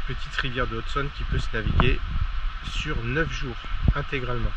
petite rivière de Haute-Saône qui peut se naviguer sur 9 jours intégralement.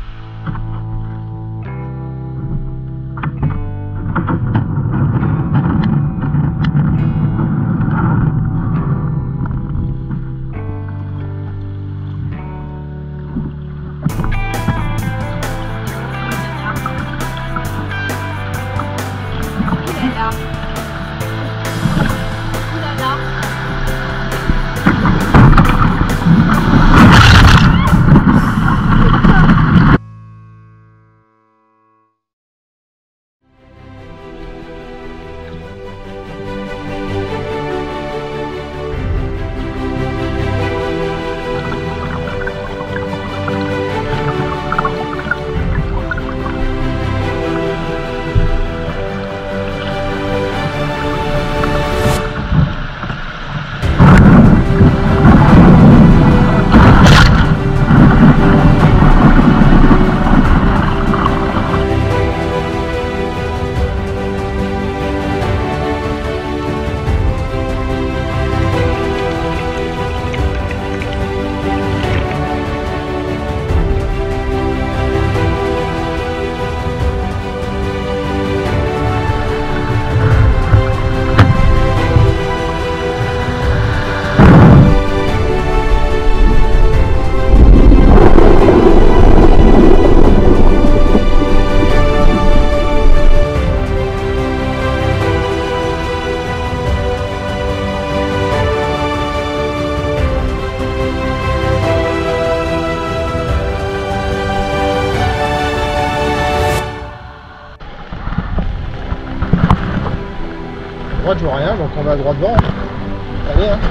À droite je vois rien, donc on va à droite devant. Allez hein.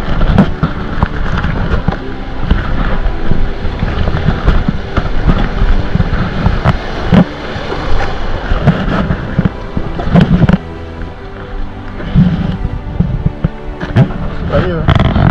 C'est pas mieux hein.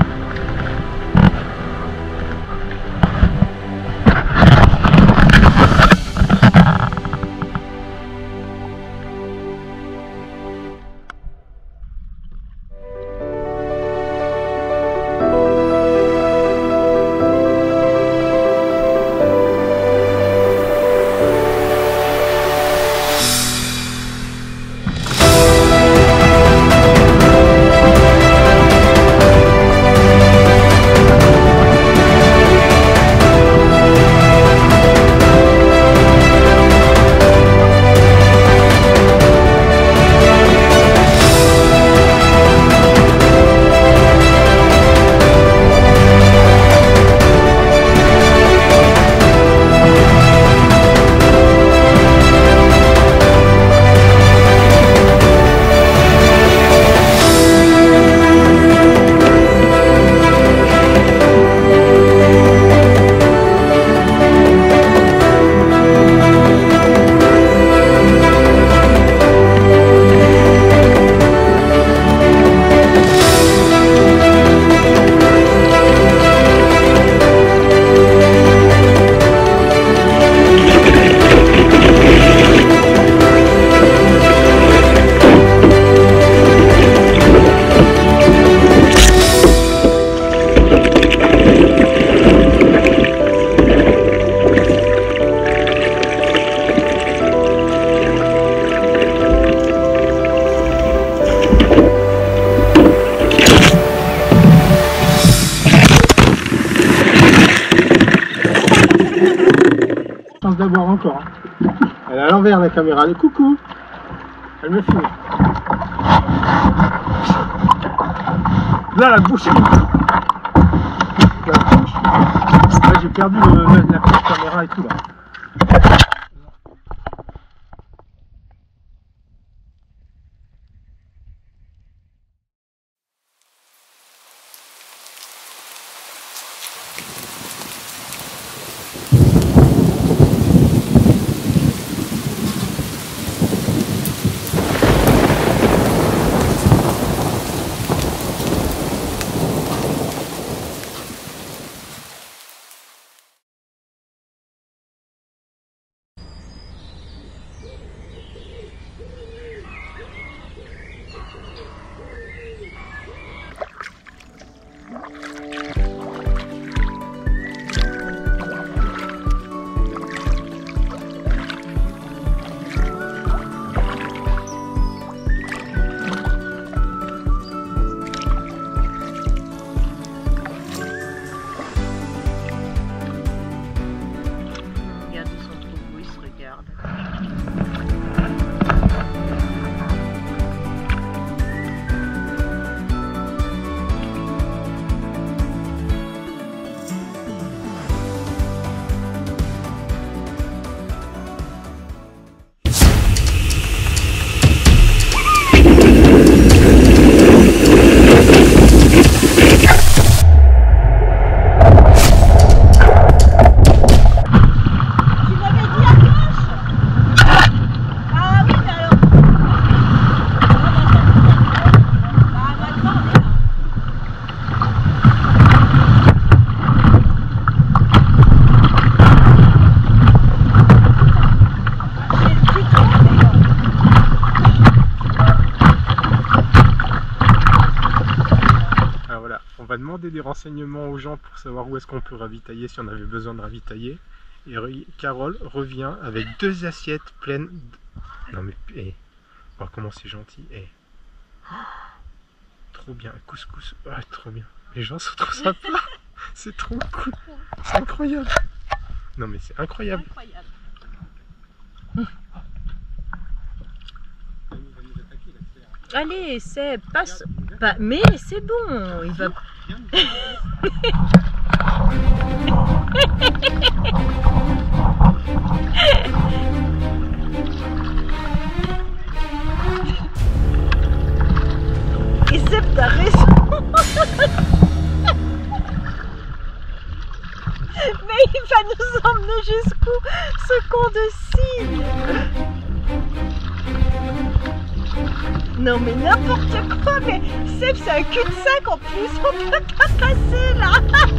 Chance d'avoir encore. Elle est à l'envers la caméra. Allez, coucou. Elle me filme. Là, la bouche. La bouche. Là, j'ai perdu la caméra et tout là. on va demander des renseignements aux gens pour savoir où est-ce qu'on peut ravitailler si on avait besoin de ravitailler. Et Carole revient avec 2 assiettes pleines de... Non mais, oh, comment c'est gentil. Trop bien, couscous, trop bien. Les gens sont trop sympas. C'est trop cool. C'est incroyable. Non mais c'est incroyable. Allez, c'est passe. Pas, mais c'est bon, il va. Et Seb, t'as raison. Mais il va nous emmener jusqu'où ce con de cygne. Non mais n'importe quoi, mais Seb c'est un cul-de-sac en plus, on peut pas passer là.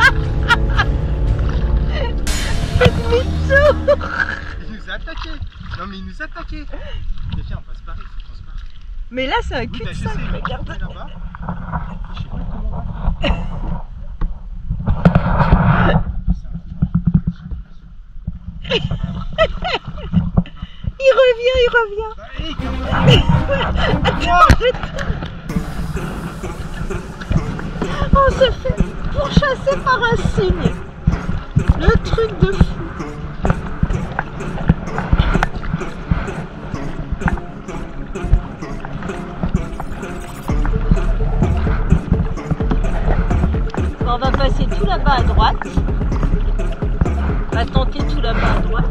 Fais demi-tour. Il nous a attaqué. Non mais il nous a attaqué. Tiens, on passe par ici, on passe par. Mais là c'est un cul-de-sac, regarde. Là-bas. Je sais plus comment on va. Il revient. Attends, on se fait pourchasser par un cygne. Le truc de fou. On va passer tout là-bas à droite. On va tenter tout là-bas à droite.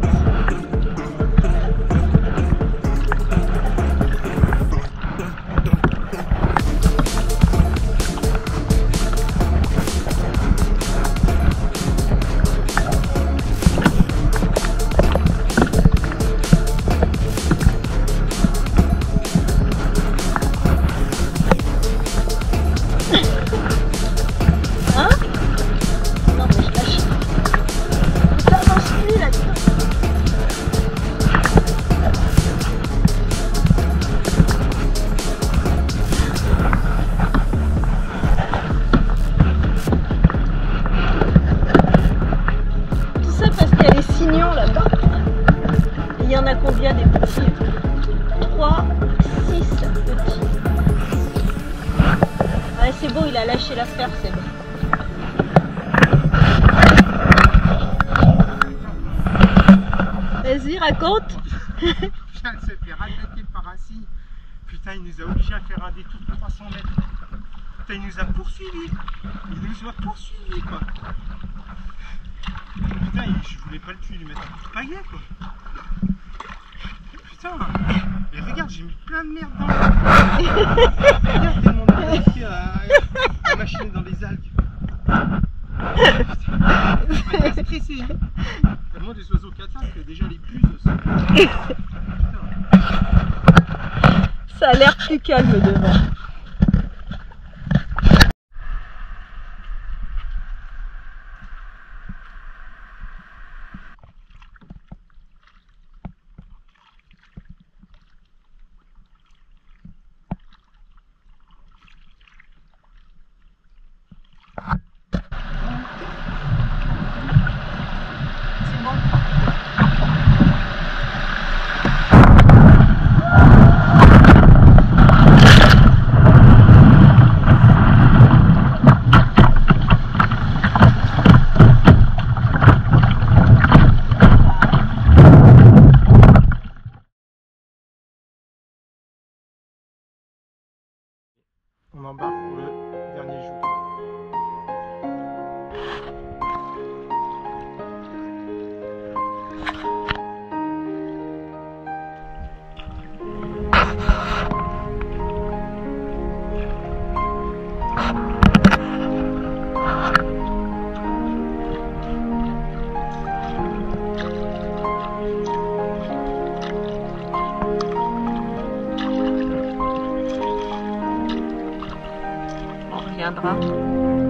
Il y en a combien des petits? 3, 6 petits. Ouais, c'est bon, il a lâché l'affaire, c'est bon. Vas-y, raconte. Je viens de se faire attaquer par un cygne. Putain, il nous a obligés à faire un détour de 300 mètres. Putain, il nous a poursuivis. Il nous a poursuivis, quoi. Putain, je voulais pas le tuer, lui mettre un coup de pagaie, quoi. Putain, mais regarde, j'ai mis plein de merde dans le... Regarde tellement on a réussi à machiner dans les algues. Putain, on est stressé. Tellement des oiseaux catastrophes que déjà les buses sont... Putain. Ça a l'air plus calme devant. On embarque pour le dernier jour. On reviendra.